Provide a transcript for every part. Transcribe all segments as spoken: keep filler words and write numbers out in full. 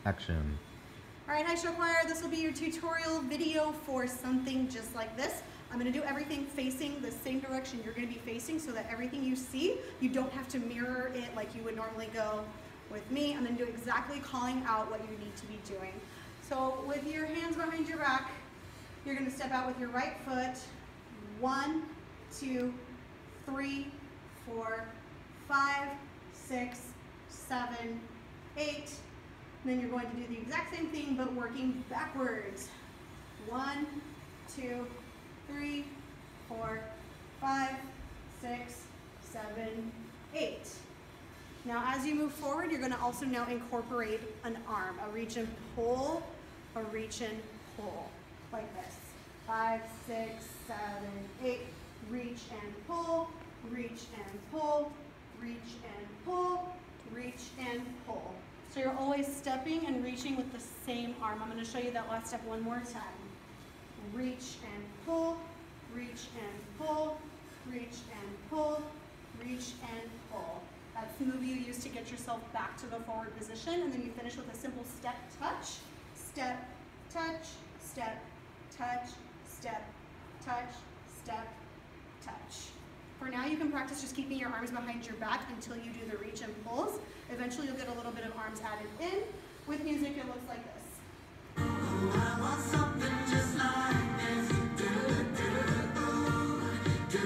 Action. All right, High Show Choir, this will be your tutorial video for something just like this. I'm gonna do everything facing the same direction you're gonna be facing so that everything you see, you don't have to mirror it like you would normally go with me. I'm gonna do exactly calling out what you need to be doing. So with your hands behind your back, you're gonna step out with your right foot. One, two, three, four, five, six, seven, eight. And then you're going to do the exact same thing, but working backwards. One, two, three, four, five, six, seven, eight. Now, as you move forward, you're going to also now incorporate an arm, a reach and pull, a reach and pull, like this. Five, six, seven, eight. Reach and pull, reach and pull, reach and pull, reach and pull. So you're always stepping and reaching with the same arm. I'm going to show you that last step one more time. Reach and pull, reach and pull, reach and pull, reach and pull. That's the move you use to get yourself back to the forward position, and then you finish with a simple step touch, step, touch, step, touch, step, touch, step, touch. For now, you can practice just keeping your arms behind your back until you do the reach and pulls. Eventually, you'll get a little bit of arms added in. With music, it looks like this. Ooh, I want something just like this. Do, do, ooh, do,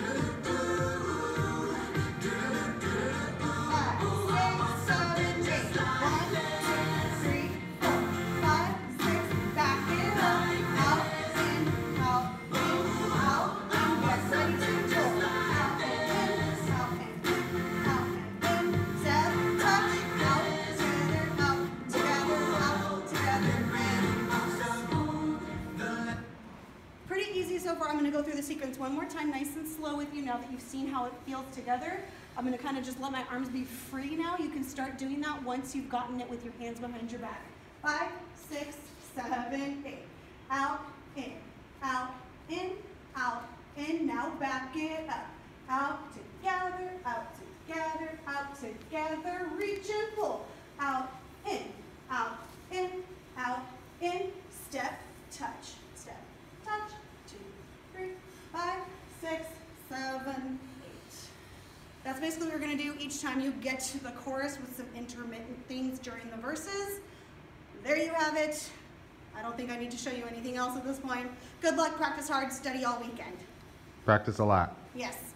ooh, do, do, ooh. Five, six, seven, eight. One, two, three, four, five, six. Back it up, out, in, out, in, out, in. Get ready to pull. Out and in, out and in, out and in. Step, touch, out, together, out, together, out, together, and out. Pretty easy so far. I'm going to go through the sequence one more time, nice and slow with you now that you've seen how it feels together. I'm going to kind of just let my arms be free now. You can start doing that once you've gotten it with your hands behind your back. Five, six, seven, eight. Out, in, out, in, out, in. Now back it up. Out, together, out, together, out, together. Reach and pull. Out, in, out, in, out, in. Step, touch, step, touch. Two, three, five, six, seven, eight. That's basically what we're going to do each time you get to the chorus with some intermittent things during the verses. There you have it. I don't think I need to show you anything else at this point. Good luck, practice hard, study all weekend. Practice a lot. Yes.